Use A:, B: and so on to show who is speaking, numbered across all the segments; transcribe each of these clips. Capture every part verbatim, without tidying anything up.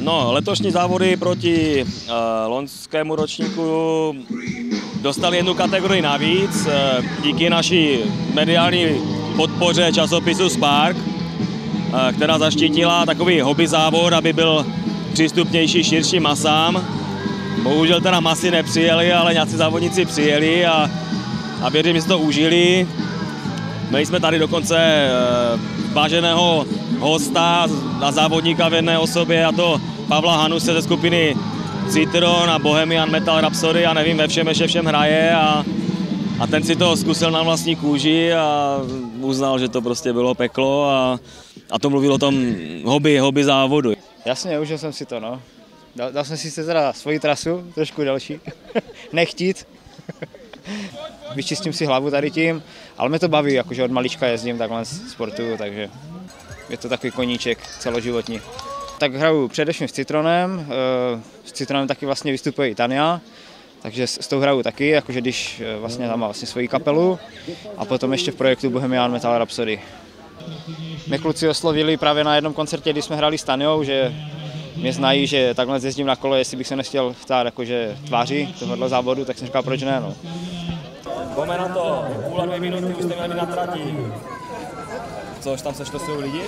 A: No, letošní závody proti uh, loňskému ročníku dostali jednu kategorii navíc uh, díky naší mediální podpoře časopisu Spark, uh, která zaštítila takový hobby závod, aby byl přístupnější širším masám. Bohužel teda masy nepřijeli, ale nějací závodníci přijeli a, a věřím, že si to užili. Měli jsme tady dokonce uh, váženého hosta a závodníka v jedné osobě, a to Pavla Hanuse ze skupiny Citron a Bohemian Metal Rhapsody a nevím, ve všem ještě všem hraje a, a ten si to zkusil na vlastní kůži a uznal, že to prostě bylo peklo a, a to mluvilo o tom hobby, hobby závodu.
B: Jasně, užil jsem si to, no. Dal, dal jsem si teda svoji trasu, trošku další, nechtít. Vyčistím si hlavu tady tím, ale mě to baví, jakože od malička jezdím takhle sportuju, takže je to takový koníček celoživotní. Tak hraju především s Citronem, s Citronem taky vlastně vystupuje i Tania, takže s tou hraju taky, jakože když vlastně tam má vlastně svoji kapelu a potom ještě v projektu Bohemian Metal Rhapsody. Mě kluci oslovili právě na jednom koncertě, kdy jsme hráli s Taniou, že mě znají, že takhle jezdím na kole, jestli bych se nechtěl vtát jakože tváří tohohle závodu, tak jsem říkal, proč ne, no.
A: Jdeme na to, půl a dvě minuty, už jste měli na trati. Což tam sešlo jsou lidi?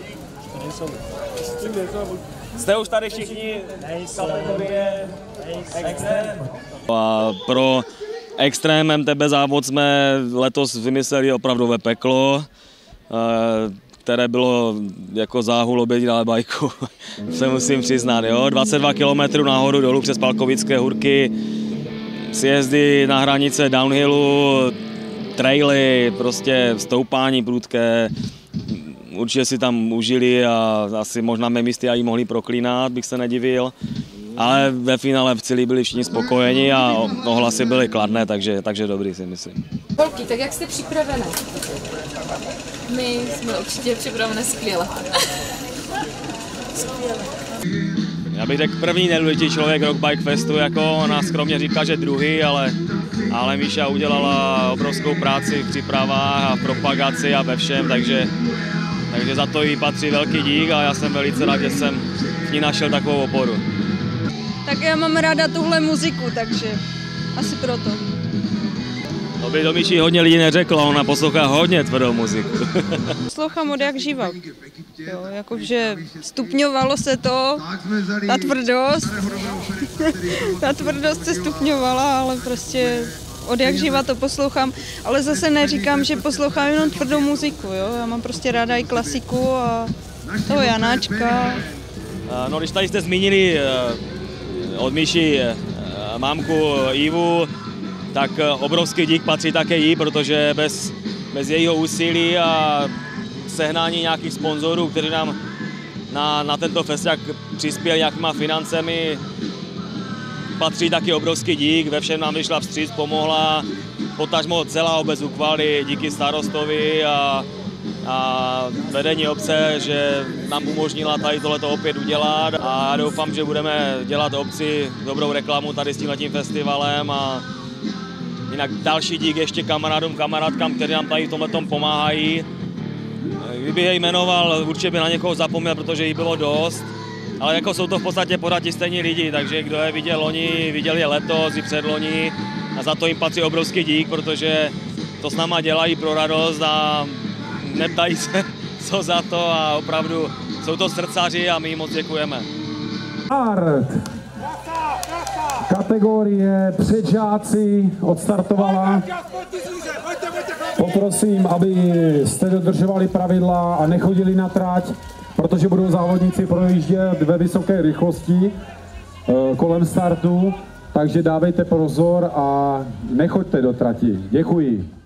A: Jste už tady všichni kategorie Extrém? A pro Extrém M T B závod jsme letos vymysleli opravdové peklo, které bylo jako záhul objednat bajku, se musím přiznat. Jo? dvacet dva kilometrů nahoru dolů přes Palkovické hůrky, sjezdy na hranice downhillu, traily, prostě stoupání prudké. Určitě si tam užili a asi možná mé místy i mohli proklínat, bych se nedivil. Ale ve finále v celý byli všichni spokojeni a ohlasy byly kladné, takže, takže dobrý, si myslím.
C: Holky, tak jak jste připravené? My jsme určitě připravené skvěle. Skvěle.
A: Já bych řekl první nedůležitější člověk Rock Bike Festu, jako ona skromně říká, že druhý, ale, ale Míša udělala obrovskou práci v přípravách a v propagaci a ve všem, takže, takže za to jí patří velký dík a já jsem velice rád, že jsem v ní našel takovou oporu.
D: Tak já mám ráda tuhle muziku, takže asi proto.
A: To by do Míši hodně lidí neřeklo, ona poslouchá hodně tvrdou muziku.
D: Poslouchám od jak živa. Jo, jakože stupňovalo se to, ta tvrdost, ta tvrdost se stupňovala, ale prostě od jak živa to poslouchám, ale zase neříkám, že poslouchám jenom tvrdou muziku, jo, já mám prostě ráda i klasiku a toho Janáčka.
A: No, když tady jste zmínili od Míši mámku Ivu, tak obrovský dík patří také jí, protože bez, bez jejího úsilí a sehnání nějakých sponzorů, kteří nám na, na tento festiák přispěli nějakýma financemi, patří taky obrovský dík, ve všem nám vyšla vstříc, pomohla, potažmo celá obec Úkvaly, díky starostovi a, a vedení obce, že nám umožnila tady tohleto opět udělat a já doufám, že budeme dělat obci dobrou reklamu tady s tímhletím festivalem a jinak další dík ještě kamarádům, kamarádkám, kteří nám tady v tomhletom pomáhají. Kdyby je jmenoval, určitě by na někoho zapomněl, protože jí bylo dost, ale jako jsou to v podstatě pořád ti stejní lidi, takže kdo je viděl loni, viděl je letos i předloni a za to jim patří obrovský dík, protože to s náma dělají pro radost a neptají se, co za to a opravdu jsou to srdcaři a my jim moc děkujeme.
E: Art. Kategorie předžáci odstartovala. Poprosím, abyste dodržovali pravidla a nechodili na trať, protože budou závodníci projíždět ve vysoké rychlosti kolem startu, takže dávejte pozor a nechoďte do trati. Děkuji.